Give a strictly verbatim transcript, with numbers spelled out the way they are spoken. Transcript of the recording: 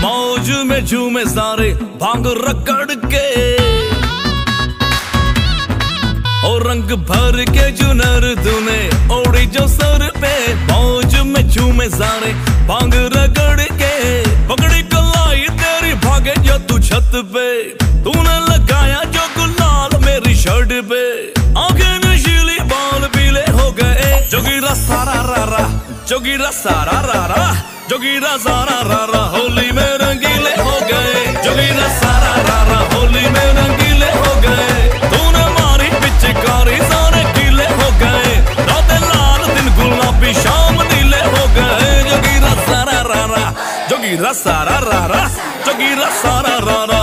मौज में झूमे सारे भांग रगड़ के, और रंग भर के जुनर तूने ओढ़ी जो सर पे। मौज में झूमे सारे भांग रगड़ के, पगड़ी कलाई तेरी भागे जो तू छत पे। तूने लगाया जो गुलाल मेरी शर्ट पे, आंखें नशीली बाल पीले हो गए। जोगीरा सारा रा रा, जोगीरा सारा रा रा, जोगीरा सारा रा रा, होली में रंगीले हो गए। जोगीरा सारा रा रा, होली में रंगीले हो गए। तूने मारी पिचकारी सारे गीले हो गए। रातें लाल दिन गुलाबी शाम नीले हो गए। जोगीरा सारा रा रा, जोगीरा सारा रा रा, जोगीरा सारा रा रा।